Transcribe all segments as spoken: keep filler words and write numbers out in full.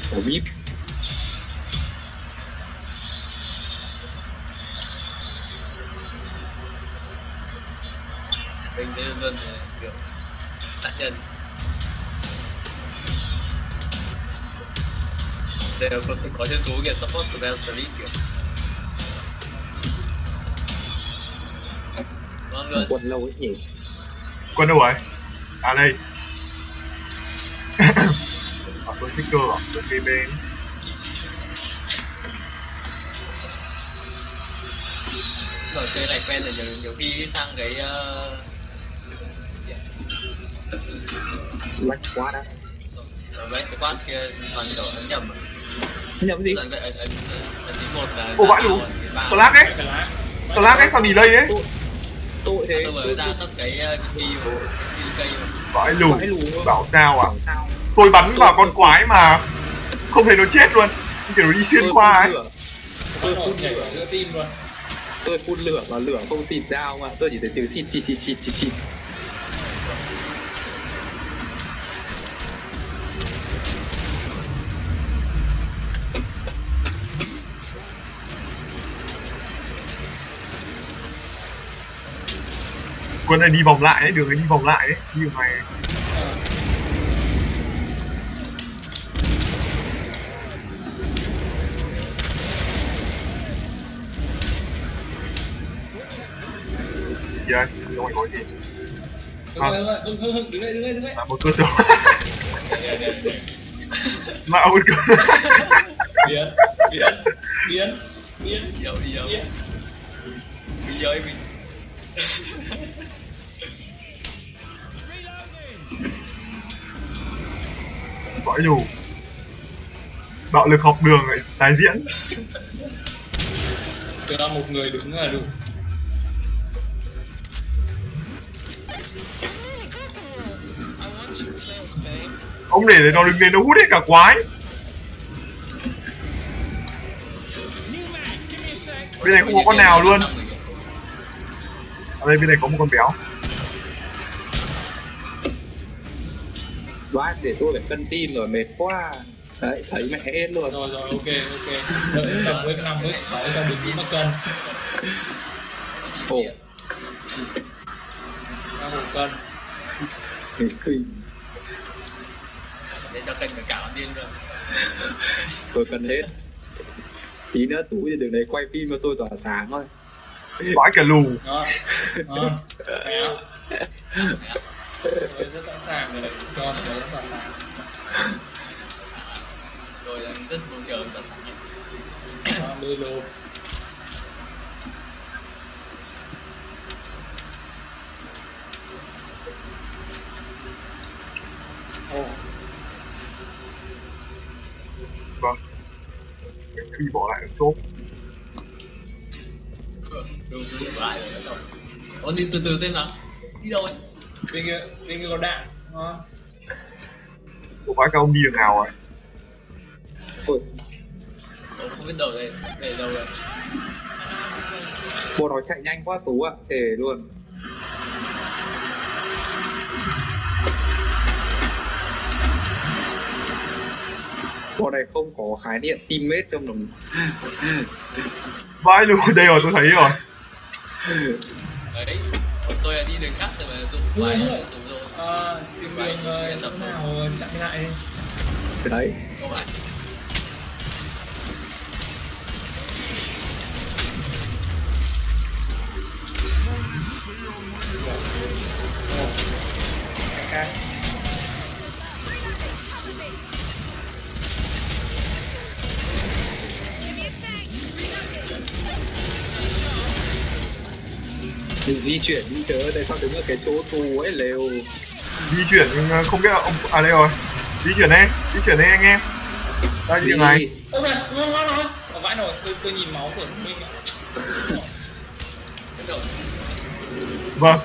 Ủa biết. Mình sẽ luôn kiểu nạn nhân. Đây là có, có nhân tố kiểu support của Bell Street kiểu. Vâng luôn. Quân lâu ấy nhỉ. Quân đâu rồi? À đây. Ở tôi thích cơ à? Tôi cây bên. Rồi chơi này quen rồi, nhiều, nhiều khi sang cái uh... Lách quá đã. ở Black Squad kia toàn kiểu ấn nhầm. Nhầm gì? Ấn ấn ấn ấn tí một là. Ô vãi đủ. Flash ấy. Flash ấy sao delay ấy? Tội thế. Tôi mới ra tất cái cây cây. Vãi lù. Bảo sao à? Bảo sao? Tôi bắn vào con quái mà không thấy nó chết luôn. Kiểu nó đi xuyên qua ấy. Tôi phun lửa giữa tim luôn. Tôi phun lửa và lửa không xịt dao mà tôi chỉ thấy tiếng xịt xịt xịt xịt xịt xịt. Quân này đi vòng lại ấy, đường này đi vòng lại ấy, đi đường này. Kìa, không phải có gì. Đúng rồi, đúng rồi, đứng đây, đứng đây, đứng đây. Mà một cơ sở. Mà một cơ. Biến, biến, biến, biến, Yêu, yêu. Mình yêu mình. Vãi đủ. Bạo lực học đường lại tái diễn. Cho một người đứng là đủ. Ông để nó đừng đến nó hút hết cả quái. Bên này không có con nào luôn. Ở đây bên này có một con béo. Đoán để tôi phải cân tin rồi, mệt quá. Đấy, sấy mẹ hết luôn. Rồi rồi, ok, ok. Đợi tầm với năm với sáu cho đừng đi mắc cân. Ồ. Năm một cân. Khi Để cho kênh cả làm điên rồi. tôi cần hết. Tí nữa túi thì đường đấy quay phim cho tôi tỏa sáng thôi. Vãi cả lù. Đó. Đó. Mẹ. Tôi rất sẵn sàng rồi, cho nó rất sẵn sàng. Rồi rất mong chờ tận sẵn. Đó, đưa lô. Ồ. Vâng. Mình khi bỏ lại chốt. Đúng, đúng lại rồi đó. Ủa đi từ từ xem nào. Đi đâu ấy? Bên kia, bên kia có đạn. Đó. Không phải các ông đi đường nào rồi? Ôi, Ủa, không biết đâu đây, đây đâu rồi. bộ nó chạy nhanh quá Tú ạ, à. Thể luôn. Bộ này không có khái niệm teammate trong đồng. Vãi luôn, đây rồi tôi thấy rồi. Đấy, còn tôi là đi đường khác rồi mà dụng Đúng quái rồi. dụng rồi. Ờ, tìm đường ờ, chỗ nào chặn lại đi. Đấy. Không phải. Cái Mình di chuyển đi chớ, tại sao đứng ở cái chỗ tù ấy lều. Di chuyển nhưng không biết là ông... À đây rồi. Di chuyển đây, di chuyển đây anh em. Đây như này. ok, ngon ngon rồi. Ở vãi rồi, tôi, tôi nhìn máu của mình ạ. Vâng.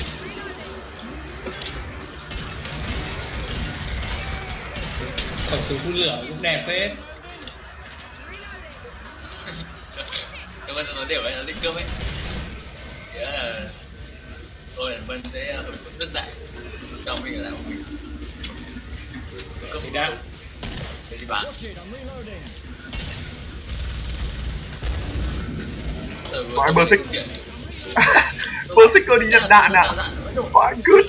Tổng từ phun lửa cũng đẹp phết. Các bạn nói đều ấy, nó định cơm ấy. Thế là tôi là Vân sẽ hồi phục rất đại cho mình ở lại một mình. Mình đang để đi bán. Nói bơ xích. Bơ xích cơ đi nhận đạn à? Quá good.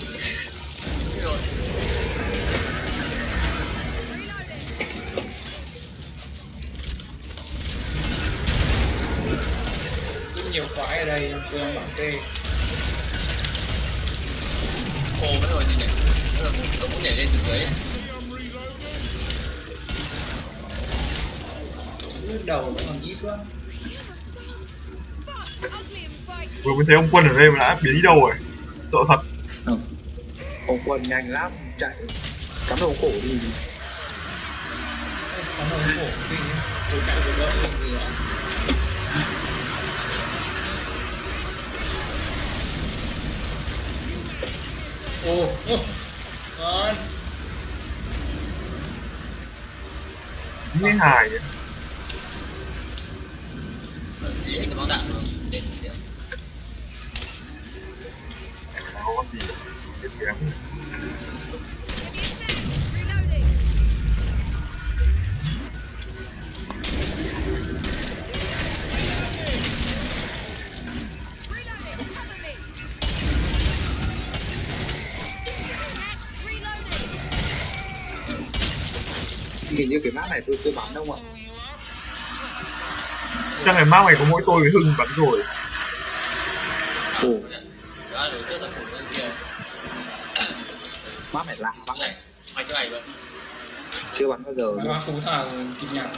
Rất nhiều quái ở đây, tôi đang bảo tê. Ồ, bắt đầu gì nhỉ? Bắt đầu tôi muốn nhảy lên từ dưới. Lúc đầu nó còn ít quá. Vừa mới thấy ông Quân ở đây mà đã biến đi đâu rồi. Sợ thật. Ừ. Ông Quân nhanh lắm, chạy cắm đầu cổ đi. Cắm đầu cổ đi, tôi chạy được đó gì ạ? Ồ, ồ, ngon. Nghe hài vậy. Gì anh có bóng đạn không? Lên đi. Có con gì? Cái kém. Hình như cái map này tôi chưa bắn đâu ạ. Chắc ngày map này có mỗi tôi với Hưng bắn rồi. Ồ, Đó là trước là phủ bên kia. map này lạ Bắn này, mày cho này luôn. chưa bắn bao giờ. Mà qua phú thằng kịp nhạc.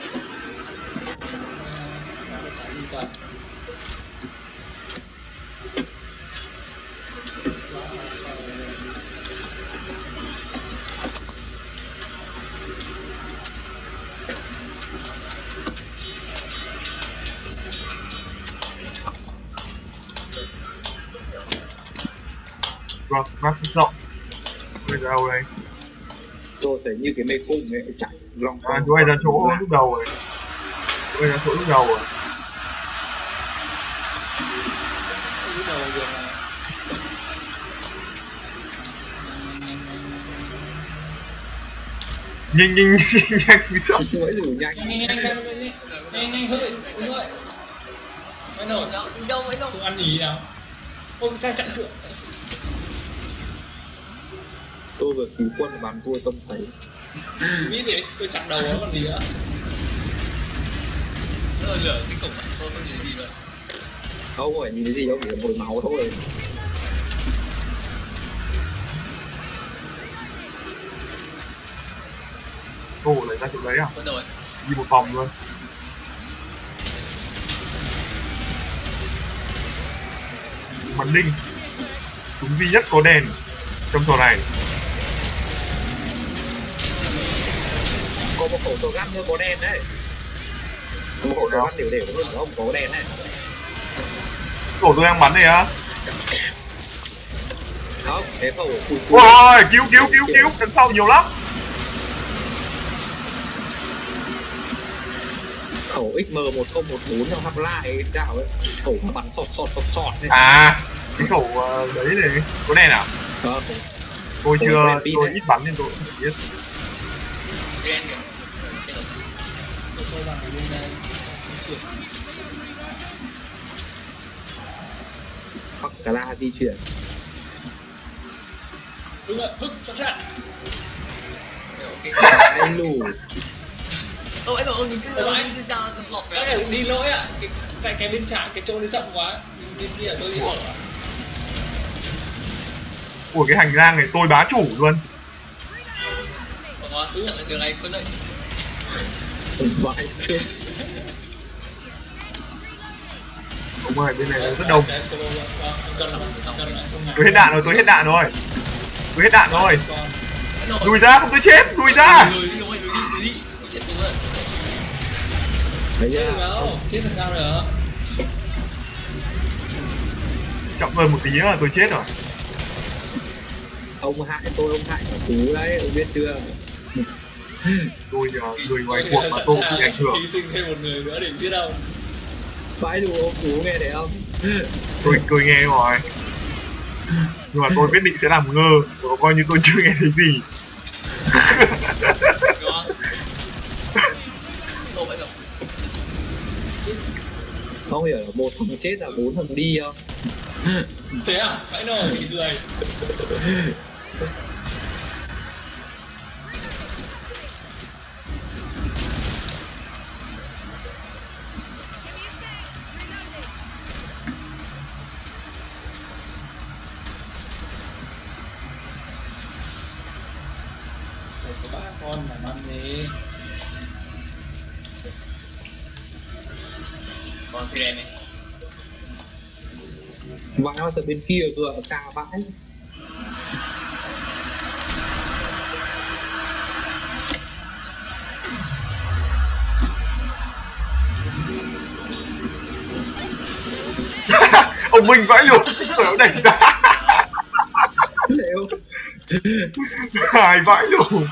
Vâng, map rộng. Bây giờ đâu đây? Tôi thấy như cái mê cung ấy chạy long À, chú ấy ra chỗ lúc đầu rồi. Chú ấy ra chỗ lúc đầu rồi. Lúc đầu được mà. Nhanh nhanh nhanh nhanh như sợ. mới đủ nhanh. Nhanh nhanh nhanh nhanh nhanh nhanh thôi, đúng rồi. Mới nổi, Đâu, đâu, mấy đâu. không ăn gì nào. Ôi cái chặn cửa. Tôi vừa cứu quân bắn tôi tâm thấy. Nghĩ gì? Tôi chặn đầu nó còn gì nữa. Nó là lửa cái cổng bạn thôi, không gì gì rồi. Không phải nhìn thấy gì đâu, chỉ là mùi máu thôi. Ồ, lại ra chỗ đấy à? Bắt đầu ấy. Đi một vòng luôn. Bắn đinh. Súng duy nhất có đèn trong trò này. Có một khẩu súng găm thôi có đèn đấy. Có một khẩu súng găm đều đều hơn không có đèn này. Cổ tôi đang bắn này á. Không, cái khẩu cùi cùi. Ôi, cứu cứu cứu cứu, đằng sau nhiều lắm. Khẩu X M một không một bốn trong hấp lại sao ấy. Khẩu nó bắn sọt sọt sọt sọt đấy. À, cái khẩu uh, đấy này có đèn à? Ờ, Tôi chưa, tôi ít bắn nên tôi không biết. Đen kìa. Đen rồi. Tôi tôi bằng bên đây. Chuyển. fuck cả la di chuyển. Đúng rồi, hức, sẵn sàng. Ok. Ai lù. Ô, anh bảo ông nhìn cứ Ủa, anh anh- cứ ra lọt Cái về. này đi lỗi ạ. Cái cái cái bên trái cái chỗ đi rộng quá. Bên kia tôi đi lỗi ạ. Của cái hành lang này tôi bá chủ luôn. Còn ngon, cứ chặn lại đường này, cứ đợi. Vãi. Ông ơi, bên này rất đông. Cái solo ạ. Vâng, cần lắm, cần lắm, không ngại. Tôi hết đạn rồi, tôi hết đạn rồi. Tôi hết đạn rồi. Còn- Lùi ra, không tôi chết, lùi ra. Lùi đi, lùi đi, lùi đi. Tôi chết đúng rồi. Đấy Chết nhá. được đâu, chết làm sao được. Chậm hơn một tí nữa là tôi chết rồi. Ông hại tôi, ông hại cả Tú đấy, ông biết chưa? Tôi uh, người ngoài cuộc mà tôi cũng bị ảnh hưởng. Hy sinh thêm một người nữa để biết đâu. Vãi lù ông Tú nghe thấy không? Tôi tôi nghe rồi. Nhưng mà tôi quyết định sẽ làm ngơ. Tôi coi như tôi chưa nghe thấy gì. Ngon. ô vậy không? Không hiểu là một thằng chết là bốn thằng đi không? Thế à? Vãi nồi thì cười. Có ba con mà ăn đi. Còn thì đen này. Vãi nó từ bên kia cơ, xa vãi. Ông Minh vãi luôn, rồi ông đẩy ra. Liệu Hài vãi luôn.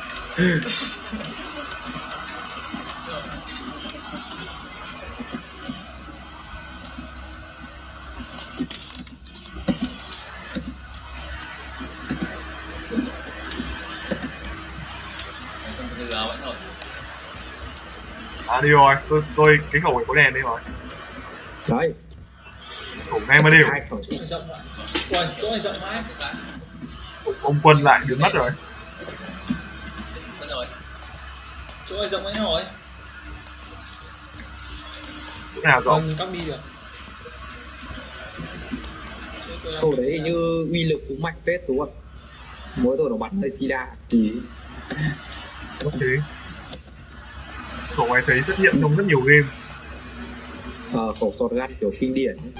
Từ áo vẫn rồi. À đi rồi, tôi tôi cái khẩu này có đèn đi rồi. đấy Khẩu ngay mà đều. hai khẩu. Rộng ạ. Ui, chỗ này rộng mãi. Ông Quân lại biến mất rồi. Vẫn rồi. Chỗ này rộng ấy rồi. Chỗ nào rộng? Không cắt đi được. Khẩu đấy hình như uy lực cũng mạnh phết đúng không? Mỗi tội nó bắn hay sida thì Ok. Khẩu này thấy xuất hiện trong rất nhiều game. ờ, khẩu sọt gan kiểu kinh điển ấy.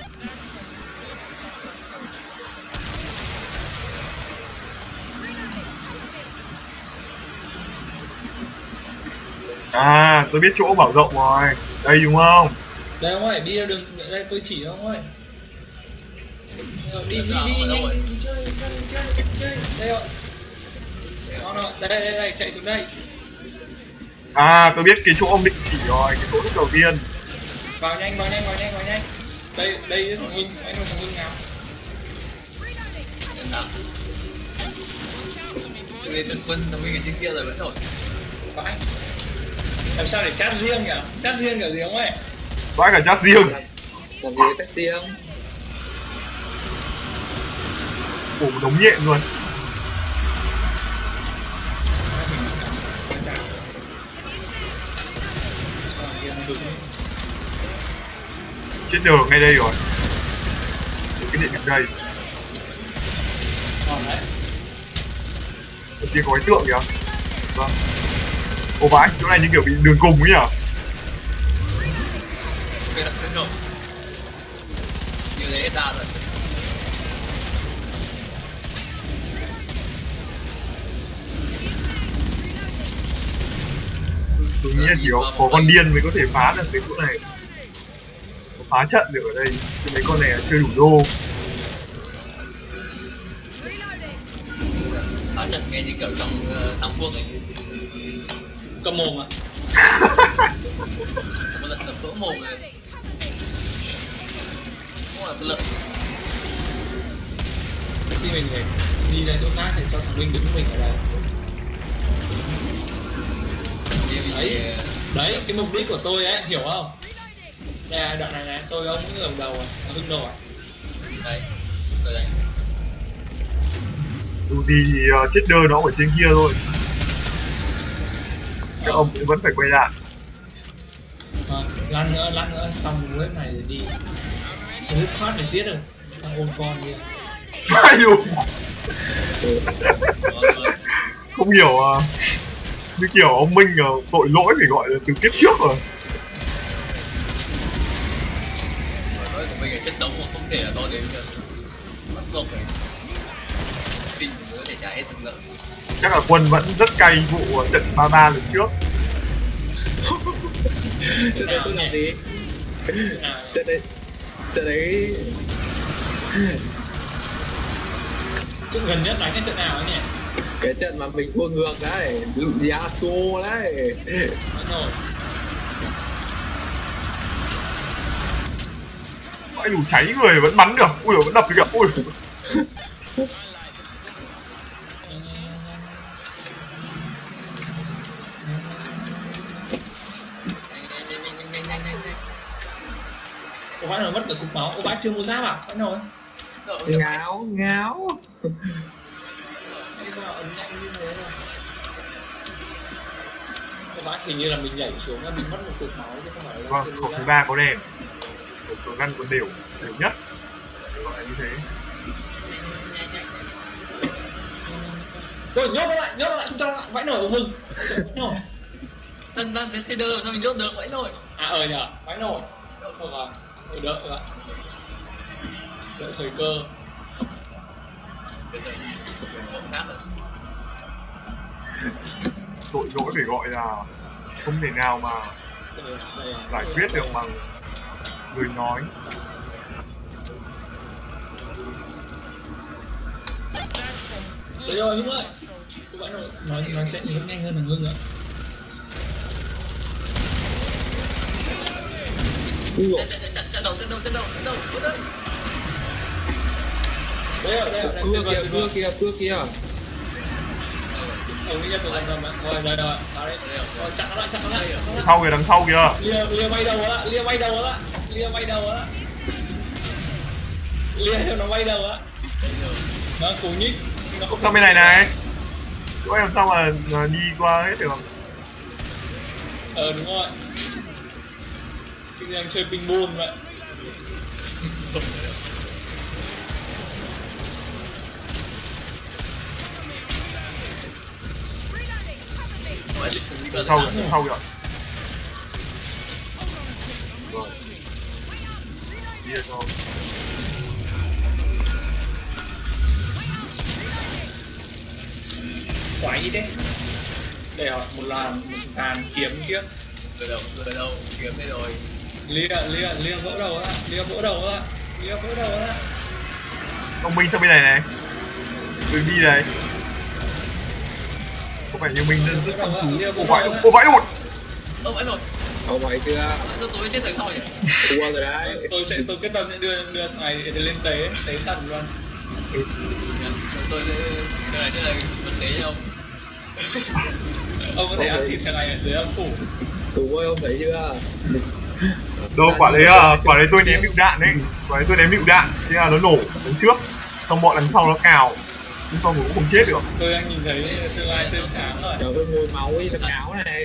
À, tôi biết chỗ bảo rộng rồi. Đây đúng không? Đây ông ơi, đi ra đường, đây tôi chỉ ông ơi. Đi đi đi đi nhanh, đi chơi, đi chơi, đi chơi, đi chơi. Đây rồi. Đó, đó. Đây, đây, đây, chạy xuống đây. À, tôi biết cái chỗ ông định chỉ rồi, cái chỗ lúc đầu tiên. Vào nhanh, vào nhanh, vào nhanh, vào nhanh. Đây, đây thằng Hưng, anh thằng Hưng nào? Nhận nào. Tôi nghe thằng Quân, thằng Minh ở trên kia rồi vẫn rồi. Phải. Làm sao để chat riêng nhỉ? Chat riêng kiểu gì không ấy? Vãi cả chat riêng. Làm gì tách riêng. Ủa một đống nhện luôn. Chết đường ngay đây rồi. Cái điện ở đây. Còn đấy. Ở kia có cái tượng kìa. Vâng. Ồ vãi, chỗ này như kiểu bị đường cùng ấy nhỉ? Ok, đặt lên rồi. Như thế ra rồi. Tôi nghĩ là chỉ có, có con điên mới có thể phá được cái chỗ này. Có phá trận được ở đây. Chứ mấy con này là chưa đủ đô. Phá trận nghe như kiểu trong uh, Tam Quốc ấy. Cầm mồm à? Một lần tập vỡ mồm rồi. Không là cái lợn. Khi mình phải đi ra chỗ khác thì cho thằng Minh đứng mình ở đây. Đấy, đấy, cái mục đích của tôi ấy, hiểu không? Đây là đoạn này này, tôi ông cũng ở đầu à, Hưng đầu à? Đây, đây đây. Dù gì thì uh, chết đơ nó ở trên kia thôi. Các ông cũng vẫn phải quay lại. À, lăn nữa, lăn nữa, xong web này rồi đi. Web thoát phải giết rồi, thằng ôm con kia. Ai dù không hiểu uh, như kiểu ông Minh uh, tội lỗi phải gọi là từ kiếp trước rồi. Nói của mình là chất đống mà không thể là to đến được. Bắt buộc phải bình mới có thể trả hết từng lợi. Chắc là Quân vẫn rất cay vụ trận ba ba lần trước. Trận đấy tôi làm gì? Trận đấy Trận đấy Cũng gần nhất đánh cái trận nào ấy nhỉ? cái trận mà mình thua ngược đấy, Yasuo đấy. Đúng rồi. Ai đủ cháy người vẫn bắn được. Ui vẫn đập được kìa. Ui. vãi nồi mất cả cục máu. Ô vãi chưa mua giáp à? Vãi nồi. Ngáo ngáo. Đi vào ấn nhanh như thế rồi. Ô vãi hình như là mình nhảy xuống là mình mất một cục máu chứ không phải là. Vâng, khẩu thứ ba có đèn. Khẩu số ngăn có đều, đều nhất. Gọi là như thế. Rồi nhốt nó lại, nhốt nó lại, chúng ta lại vãi nồi ông Hưng. Vãi nồi. Dân dân đến trader sao mình nhốt được vậy nồi. À ờ nhở, vãi nồi. Không rồi, đợi đợi các bạn. Đợi thời cơ. Tội lỗi phải gọi là không thể nào mà giải quyết được bằng người nói. Đấy rồi Hưng ơi. Các bạn nói nói sẽ nhớ nhanh hơn thằng Hưng nữa. Chặn chặn đầu chặn đầu chặn đầu chặn đầu ở đây. Đây rồi, đây rồi, Cưa kìa, cưa kìa, cưa kìa. Ông nghĩ ra từ lần mà. Rồi, rồi, rồi. Rồi, chặn nó lại, chặn nó lại. Đằng sau kìa, đằng sau kìa. Lia, Lia bay đầu á, Lia bay đầu á. Lia bay đầu á. Lia theo nó bay đầu á. Nó cú nhích. Nó không Sang bên này này. Chỗ em sao mà, mà đi qua hết được. Ờ đúng rồi. Kinh đang chơi ping ball vậy. Sau kìa, sau kìa. Rồi. Đi ra sau. Xoáy đấy. Đây rồi, một là một tàn kiếm trước. Từ đâu, từ đâu, kiếm đây rồi. Lia, Lia, Lia vỡ đầu á, Lia vỡ đầu á, Lia vỡ đầu á. Ông Minh sang bên này này. Đừng đi này. Có vẻ như mình nên rất chăm chú. Ô vãi, ô vãi đụt. Ô vãi rồi. Không phải chưa. Sao tối chết rồi sao nhỉ? Thua rồi đấy. Tôi sẽ tôi kết tâm sẽ đưa đưa thằng này để lên tế, tế thần luôn. Tôi sẽ cái này thế này vật tế cho ông. Ông có thể ăn thịt thằng này ở dưới âm phủ. Tù ơi, ông thấy chưa? Đâu, quả đấy à, quả đấy tôi ném lựu đạn đấy. Quả đấy tôi ném lựu đạn, thế là nó nổ đứng trước. Xong bọn đằng sau nó cào. Nhưng sau cũng không chết được. Tôi đang nhìn thấy tương lai tươi sáng rồi. Trời ơi, ngồi máu ấy, thằng áo này.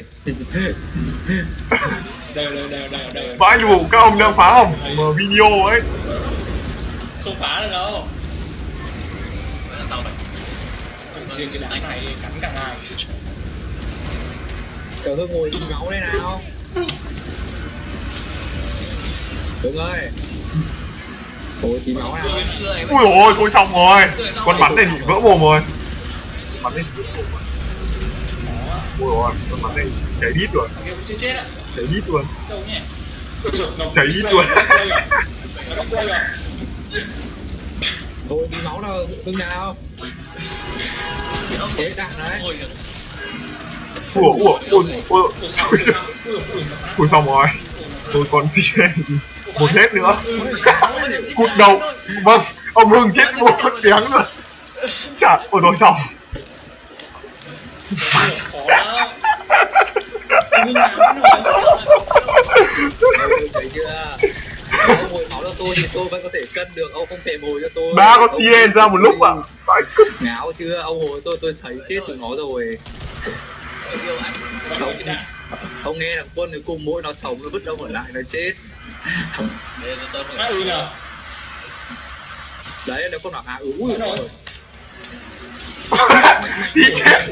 Đây, đây, đây, đây, đây. Vãi lù, các ông đang phá hỏng mà video ấy. Không phá được đâu. Vậy là sao vậy? Riêng cái đám này cắn cả ngày. Trời ơi, ngồi tí máu đây nào. Đúng ơi. Ôi, tí máu nào. Ui ôi, thôi xong rồi. Con bắn này bị vỡ mồm rồi. Bắn này bị vỡ mồm rồi. Ui ôi, con bắn này cháy đít rồi. Chết chết ạ. Cháy đít luôn. Đâu nhỉ? Cháy đít luôn. Nó quay rồi. Thôi, tí máu nào, Hưng nào. Thế đạn đấy. Ủa, ủa, ui, ui, ui, xong rồi. Tôi còn gì một hết nữa. Cụt đầu. Vâng, ông Hưng chết một tiếng luôn. Chả, ôi rồi xong. Thấy chưa? Ông ngồi máu cho tôi thì tôi vẫn có thể cân được, ông không thể ngồi cho tôi. Ba con sirene ra một lúc à? Ngáo chưa? Ông ngồi tôi tôi sấy chết tụi nó rồi. Ông, ông nghe thằng quân thì cùng mỗi nó sống nó vứt ông ở lại nó chết. Đấy nó con bảo à ui rồi. Đi chết.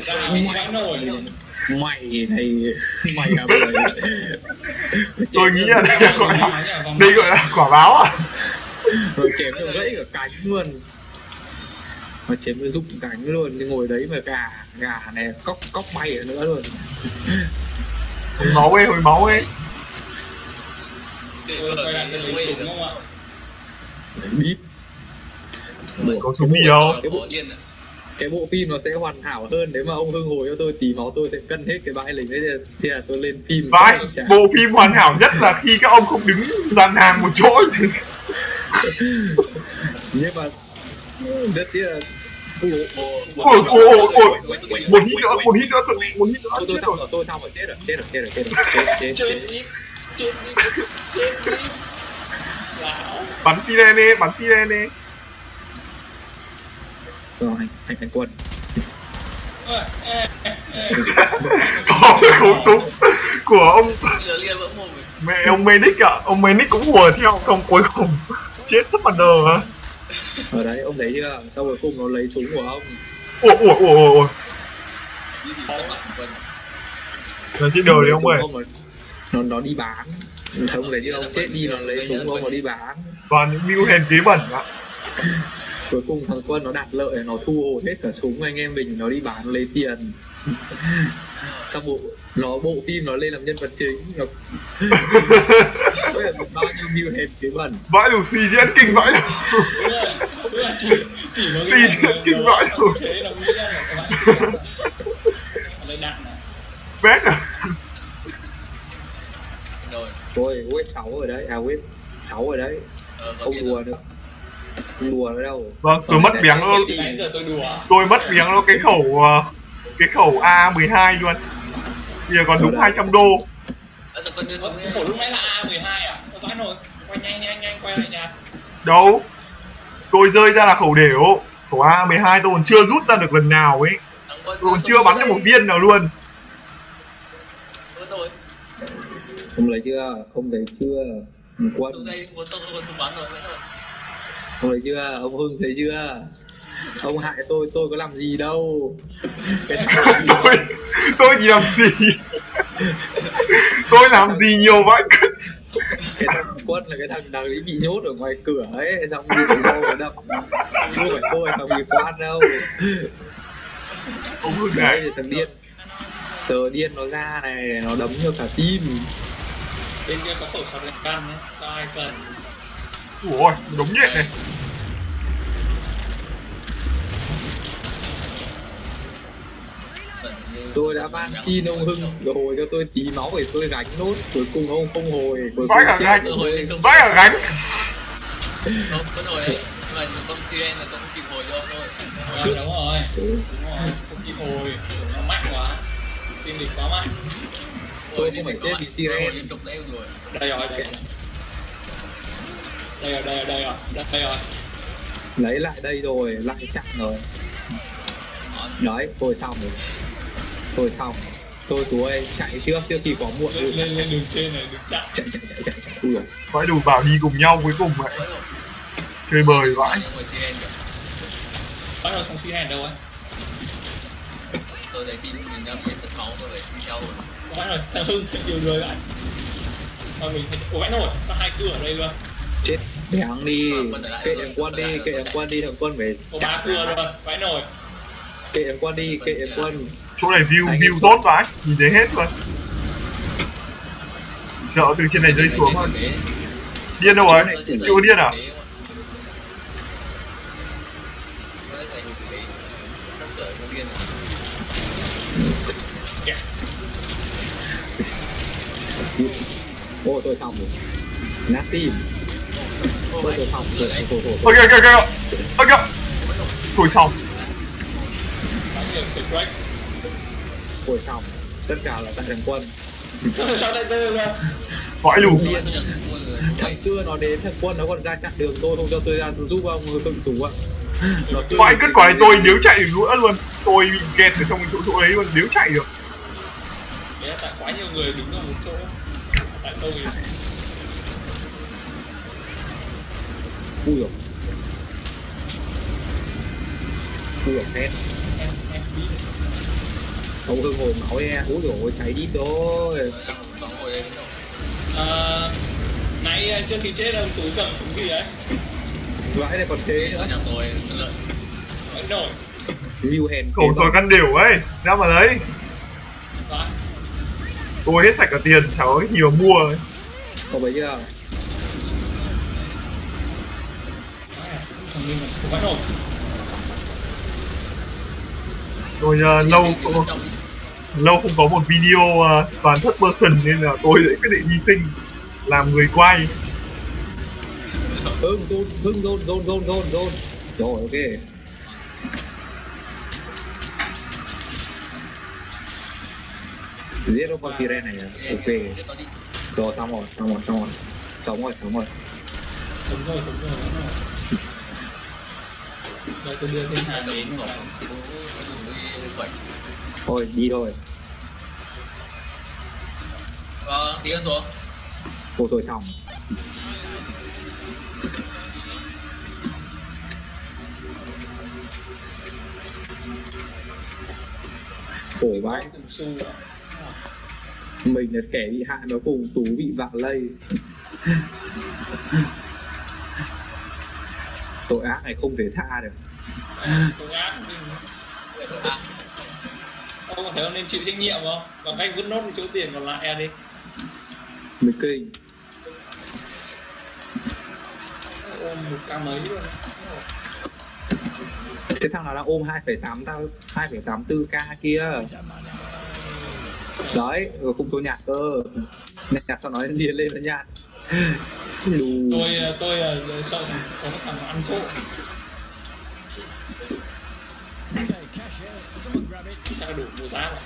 Mày này mày là người. Tôi nghĩ là đây là gọi là đây gọi là quả báo à? Rồi chém nó gãy cả cánh luôn. Mà chém nó rụng cánh luôn, nhưng ngồi đấy mà gà gà này cóc cóc bay ở nữa luôn. Hồi máu ấy, hồi máu ấy. Bíp. Có súng gì đâu. Cái bộ, cái bộ phim nó sẽ hoàn hảo hơn nếu mà ông Hưng hồi cho tôi tí máu tôi sẽ cân hết cái bãi lính đấy thì là tôi lên phim. Vãi, bộ phim hoàn hảo nhất là khi các ông không đứng dàn hàng một chỗ. Nhưng mà rất tiếc là ôi ôi ôi ôi một hít nữa, một hít nữa, một hít nữa. Tôi tôi xong rồi, tôi xong rồi, chết rồi, chết rồi, chết rồi, chết rồi, chết chết chết chết. lão. Bắn sirene, bắn sirene. Rồi anh anh anh quân. Ê, ê, ê. Có khẩu súng của ông Lửa liền vỡ mồm. mẹ ông Medic ạ, ông Medic cũng hùa theo xong cuối cùng chết sắp bàn đờ hả? Ở đấy ông thấy chưa, sau cuối cùng nó lấy súng của ông. Ủa ủa ủa ủa ủa Đi đi sắp mặt Vân. là chết đời đi ông ơi. Ông nó, nó nó đi bán, thấy ông đấy chứ, ông chết đi nó lấy súng của ông nó đi bán. Toàn những mưu hèn kế bẩn ạ. Cuối cùng thằng quân nó đạt lợi, nó thu hồi hết cả súng anh em mình, nó đi bán lấy tiền. Xong bộ nó bộ team nó lên làm nhân vật chính, nó bây giờ bao nhiêu mưu hèn kế bẩn. Vãi lù suy diễn kinh vãi lù. Suy diễn kinh vãi lù. Thế là nghĩ ra là các bạn ở đây đạn này. Bét à. Rồi. Ôi web sáu rồi đấy, à web sáu rồi đấy, Ờ, không đùa nữa, không đùa nữa đâu. Vâng, tôi mất miếng nó, Nãy giờ tôi đùa. tôi mất miếng nó cái khẩu ờ, cái khẩu A mười hai luôn. Bây giờ còn đúng hai trăm đô. Ờ, thằng Vân đưa súng Ủa lúc nãy là A mười hai à? Tôi vãi rồi. Quay nhanh nhanh nhanh quay lại nhà. Đâu? Tôi rơi ra là khẩu đểu. Khẩu A mười hai tôi còn chưa rút ra được lần nào ấy. Thằng Vân Tôi còn chưa bắn được một viên nào luôn. Vân rồi. Ông lấy chưa, ông thấy chưa quân, Xuống đây muốn tôi không không bắn rồi nữa rồi. ông thấy chưa, ông Hưng thấy chưa, ông hại tôi, tôi có làm gì đâu. Cái thằng tôi tôi chỉ làm gì? Tôi làm gì nhiều vậy? cái thằng quân là cái thằng đang bị nhốt ở ngoài cửa ấy, xong đi từ sau nó đập, chứ không phải tôi thằng bị quát đâu. Ông Hưng Đấy này. thì thằng điên, giờ điên nó ra này, nó đấm cho cả team. Bên kia có khẩu súng căn nhé. Sao ai cần? Ủa, đống nhện này. Tôi đã ban xin ông Hưng rồi cho tôi tí máu để tôi gánh nốt, cuối cùng ông không hồi, cuối Vãi cùng cả chết gánh. rồi. Vãi ở gánh. Không, vẫn hồi đấy. Nhưng mà con Siren là con kịp hồi cho ông thôi. À, đúng rồi. Đúng rồi. Không kịp hồi. Nó mạnh quá. Team địch quá mạnh. Tôi không phải chết vì Siren. Liên tục đấy rồi. Đây rồi, đây rồi. Đây rồi, đây rồi, đây rồi. Đây rồi. Lấy lại đây rồi, lại chặn rồi. Đấy, tôi xong rồi. Tôi xong. Tôi tôi chạy trước trước khi có muộn. Lên, lên, lên đường trên này, đường chặn. Chạy chạy chạy chạy chạy. Ui giời. Vãi đủ bảo đi cùng nhau cuối cùng vậy. Chơi bời vãi. Bắt đầu thằng phi hành đâu ấy? Tôi thấy team mình đang bị mất máu tôi phải đi theo rồi. Bắt đầu thằng Hưng nhiều người lại. Mà mình phải... Ủa vãi nổi, có hai cửa ở đây luôn. Chết đéng đi. Kệ thằng quân đi, kệ thằng quân đi, thằng quân phải Có ba cửa rồi, vãi nổi. kệ thằng quân đi, kệ thằng quân. Chỗ này view view tốt vãi, nhìn thấy hết luôn. Sợ từ trên này rơi xuống thôi. Điên đâu rồi? Chưa điên à? Ôi tôi xong rồi. Nát team. Ôi tôi xong rồi. Tôi tôi Ok ok ok. Ok. Thôi xong. Bắn nhiều phải break. tôi xong. Tất cả là tại thằng quân. Sao lại rơi rồi? Vãi lù. Thằng chưa nó đến, thằng quân nó còn ra chặn đường tôi, không cho tôi ra tôi giúp ông tôi tú ạ. Vãi kết quả là tôi nếu chạy được nữa luôn. Tôi bị kẹt ở trong chỗ chỗ đấy luôn, nếu chạy được. Thế là tại quá nhiều người đứng ở một chỗ. Tại tôi. Ui dồi. Ui dồi hết. Em em biết. Ông Hưng hồi máu e, ui dồi cháy đi rồi. Ờ... Nãy trước khi chết ông Tú cầm súng gì đấy? Vãi này còn thế nữa. Nhà tôi lợi. Vẫn nổi. Lưu hèn. Cậu tôi căn đều ấy, ra mà lấy. Vãi. Tôi hết sạch cả tiền, chả có nhiều mua ấy. Không phải chưa? Thằng Minh vẫn nổi. Tôi uh, lâu không, lâu không có một video uh, toàn thất person nên là tôi sẽ quyết định hy sinh làm người quay. Hưng zone, Hưng zone, zone, zone, zone, zone. Rồi ok. Giết nó con Siren này à? Ok. Rồi xong rồi, xong rồi, xong rồi. Xong rồi, xong rồi. Đúng rồi, đúng rồi, đúng rồi. Đây tôi đưa thêm hai đến rồi. Thôi đi thôi. Vâng, đi hơn rồi. Ôi thôi xong. Khổ vãi. Từng xu ạ. Mình là kẻ bị hại nó cùng Tú bị vạ lây. Tội ác này không thể tha được. Tội ác gì nữa. Ông có thấy ông nên chịu trách nhiệm không? Còn cách vứt nốt cái chỗ tiền còn lại đi. Mới kinh. Ôm một ca mấy luôn. Cái thằng nào đang ôm hai phẩy tám tao hai phẩy tám tư k kia. Đấy, ở khung số nhạc cơ. Nhạc sao nói liền lên nó nhạc. Lù. Tôi tôi sợ có thằng ăn trộm. Chắc là đủ mua giá rồi.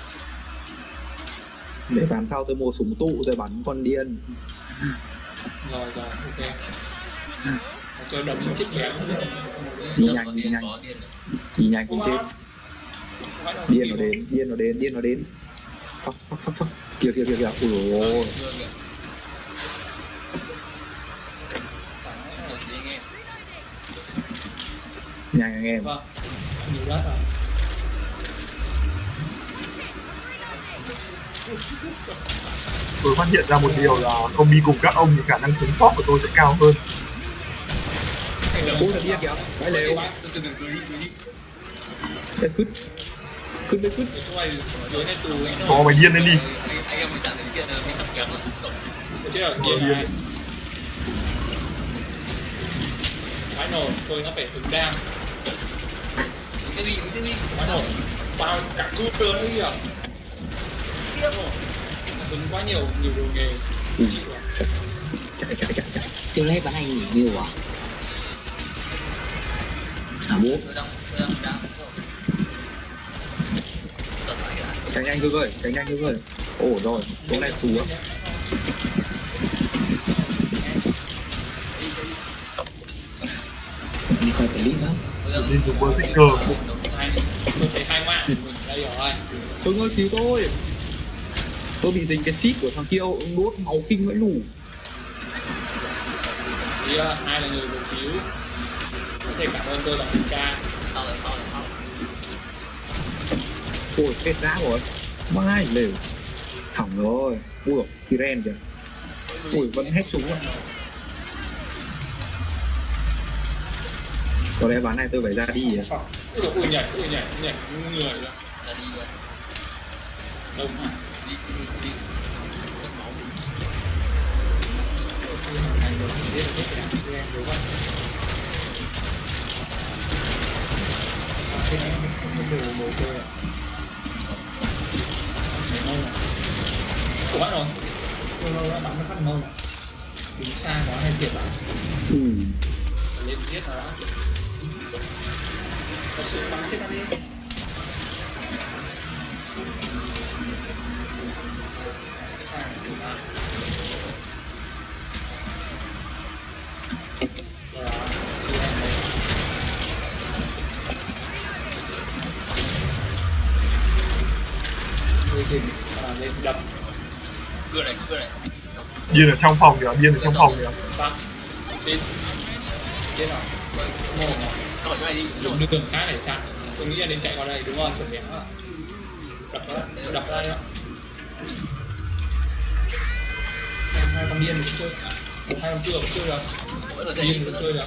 Để bán sau tôi mua súng tụ tôi bắn con điên. Rồi rồi, ok. Cho đồng một chiếc kéo. Đi nhanh, đi nhanh. Đi nhanh cũng chết. Điên nó đến, điên nó đến, điên nó đến. Phóc, phóc, phóc, phóc. Kìa, kìa, kìa, kìa. Ui dồi ôi. Nhanh anh em. Vâng, nhiều đất rồi. Tôi phát hiện ra một điều là không đi cùng các ông thì khả năng sống sót của tôi sẽ cao hơn. Ui thật điên kìa. Vãi lều. Từ từ từ từ đi, từ đi. Ê, cứt. Cứt đấy cứt. Cho mày điên lên đi. Anh anh em mình chặn đến kia là mình sắp kém rồi. Chứ là điên này. Quái nồi, tôi nó phải thực đam. Cái gì, cái gì? Quái nồi, bao cả cú tơ nữa kìa. Tiếp rồi. Đừng quá nhiều, nhiều đồ nghề. Chạy, chạy, chạy, chạy. Chưa lấy bán anh nghỉ nhiều à? À bố. Tôi đang, tôi đang đang. Chạy nhanh cơ ơi, chạy nhanh cơ ơi. Ồ rồi, chỗ này phù á. Đi coi clip đó. Đi dùng bơ xích cơ. Tôi thấy hai mạng, đây rồi. Hưng ơi cứu tôi. Tôi bị dính cái xít của thằng kia đốt máu kinh vãi lù. Thì hai là người được cứu. Có thể cảm ơn tôi bằng một ca. Sau rồi, sau rồi, sau. Ôi kết giá rồi. Mai lều. Hỏng rồi. Ui siren kìa. Ui vẫn hết súng rồi. Có lẽ ván này tôi phải ra đi à? Ui nhảy, ui nhảy, nhảy người rồi. Ra đi rồi. Đông hả? Đi, đi, đi. Mất máu. Anh rồi, biết là biết cái đám em đúng không? Cái này không có đồ mồ cơ ạ. Cái mông à? Ủa bắt rồi. Tôi lâu đã bắn nó phát mông à? Đứng xa quá hay thiệt à? Ừ. Lên giết nó đã. Thật sự bắn chết nó đi. Lên đập. Cưa này, cưa này. Điên ở trong phòng kìa, điên ở trong phòng kìa. Bắt. Đi. Chết rồi. Ngồi rồi. Nó bảo cho mày đi. Dùng đường cái để chặn. Tôi nghĩ là nên chạy qua đây đúng không? Chuẩn bị đó. Đập đó. Đập ra đây đó. Hai con điên cũng chơi. Hai con cưa cũng chơi được. Vẫn là chạy Điên đi. cũng chơi được.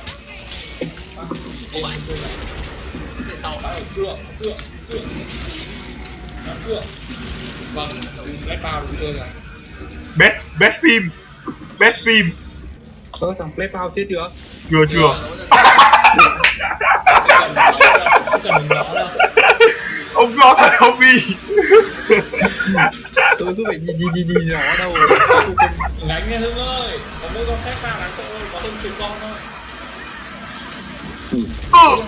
Ô bạn. Chơi được. Chạy sau. Bắt đầu cưa, cưa, cưa. Nó cưa. Vâng, Black Power cũng chơi được. Best, best phim. Best phim. Ơ thằng Play Power chết chưa? Chưa chưa. Ông lo thật không đi. Tôi cứ phải nhìn nhìn nhìn nhìn nó đâu. Gánh nha Hưng ơi. Có mỗi con Black Power đáng sợ thôi, có hơn chục con thôi. Ừ.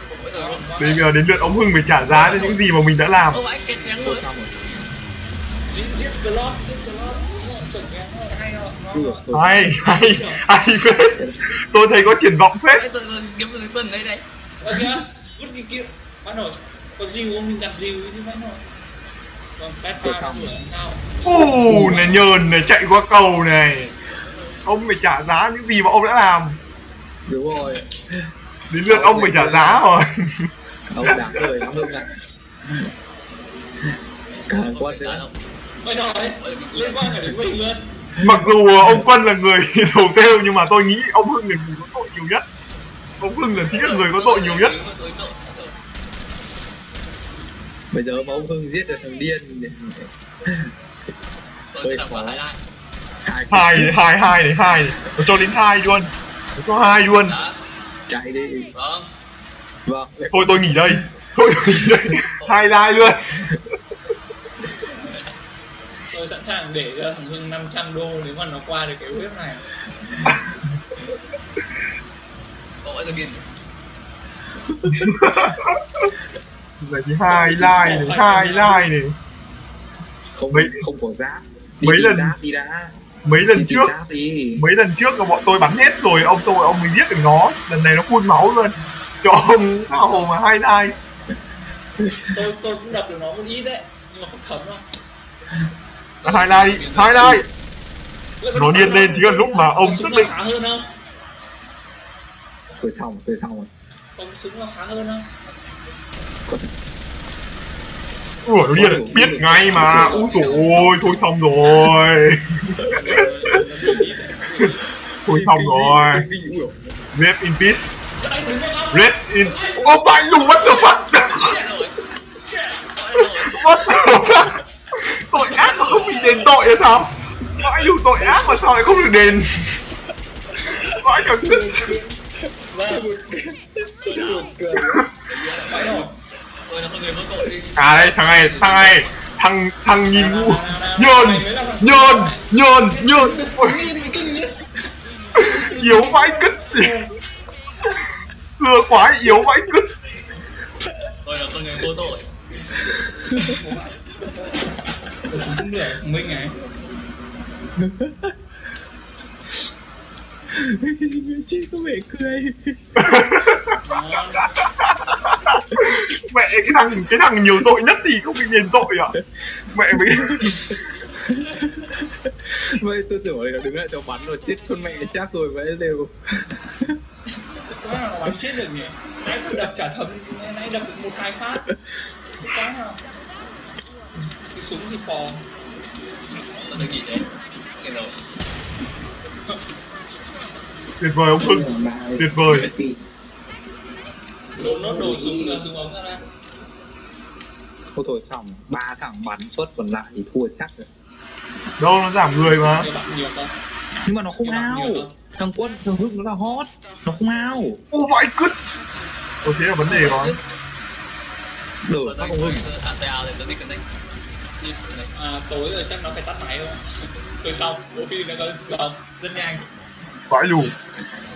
Bây giờ đến lượt ông Hưng phải trả giá cho những gì mà mình đã làm. Ô anh kẹt nhắn Thôi rồi. xong rồi. giết giết slot giết slot chuẩn nghe nó hay không? hay hay hay phết. Tôi thấy có triển vọng phết. tôi kiếm được tuần đây đây Ờ kìa, vứt đi kia, bắt nổi. Còn diều không mình đặt diều chứ bắt nổi. Còn pet pha không được sao? Ù, này nhờn này chạy qua cầu này. Ông phải trả giá những gì mà ông đã làm. Đúng rồi. Đến lượt ông phải trả giá rồi. Ông đáng cười lắm Hưng ạ. Cả quân nữa. Mày nói liên quan cả đến mình luôn. Mặc dù ông Quân là người đầu tiêu nhưng mà tôi nghĩ ông Hưng là người có tội nhiều nhất. Ông Hưng là chính là người có tội nhiều nhất. Bây giờ mà ông Hưng giết được thằng điên tôi đọc vào highlight hai hai hai này hai này cho đến hai luôn, cho hai luôn. chạy đi. Vâng. Vâng. Thôi tôi nghỉ đây, thôi tôi nghỉ đây. Hai like luôn. Tôi sẵn sàng để cho thằng Hưng năm trăm đô nếu mà nó qua được cái web này. Cậu ấy điên. Này thì hai like này, hai like này. Không mấy không có giáp. Mấy lần đi đã. Mấy lần đi trước đi. mấy lần trước là bọn tôi bắn hết rồi, ông tôi ông mới giết được nó. Lần này nó phun máu luôn. Cho ông tao hồ mà hai like. Tôi tôi cũng đập được nó một ít đấy, nhưng mà không thấm đâu. Hai like, hai like. Nó điên lên chỉ cần lúc mà ông xác định. Khá hơn không? Tôi xong, tôi xong rồi. Ông súng là khá hơn không? Ủa nó điên, biết ngay mà. Úi dồi ôi, thôi xong rồi. Thôi xong rồi. Rest in peace. Rest in... Oh my lord, what the fuck? What the fuck? Tội ác mà không bị đền tội hay sao? Vãi đủ tội ác mà sao lại không được đền? Vãi cả cứt. À đây, thằng này, thằng này, thằng thằng nhìn ngu. Nhơn, nhơn, nhơn, nhơn. Yếu vãi cứt. Lừa quái yếu vãi cứt. Tôi là con người vô tội. Cũng được, Minh ấy. Chị có vẻ cười. Mẹ cái thằng cái thằng nhiều tội nhất thì không bị đền tội à? Mẹ mới. Vậy tôi tưởng là đứng lại cho bắn rồi chết con mẹ chắc rồi vậy đều. Quá là nó bắn chết được nhỉ? Nãy tôi đập cả thấm, nãy đập được một hai phát. Quá nào. Cái súng thì phò. Tôi được gì đấy? Cái đầu. Tuyệt vời ông Hưng, tuyệt vời. Đồ nốt đồ súng là súng ống ra đây. Thôi thôi xong, ba thằng bắn suốt còn lại thì thua chắc rồi. Đâu nó giảm người mà. Nhiều bạn nhiều không? Nhưng mà nó không ao. Thằng Quân, thằng Hưng nó là hot. Nó không ao. Ô vãi cứt. Tôi thấy là vấn đề rồi. Đỡ các ông Hưng. À, tối rồi chắc nó phải tắt máy thôi. Tôi xong, đôi khi nó có rất nhanh. Vãi lù.